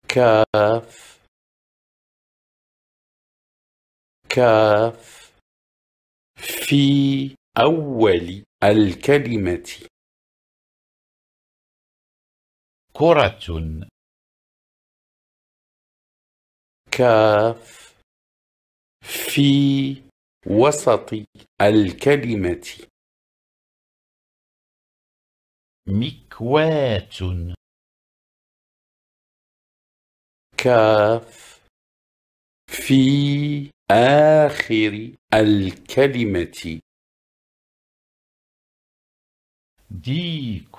كاف كاف في أول الكلمة كرة كاف في وسط الكلمة مكواة كاف في آخر الكلمة ديك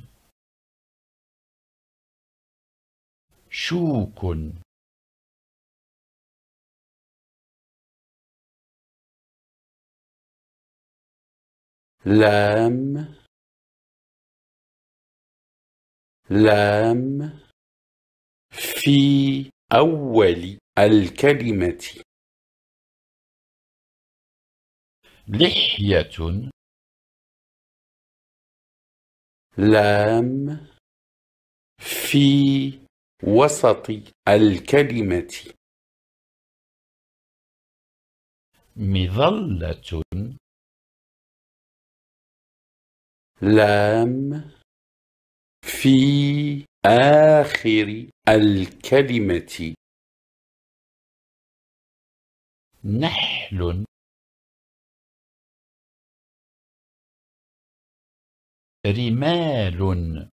شوك لام لام في أول الكلمة لحية لام في وسط الكلمة مظلة لام في آخر الكلمة نحل رمال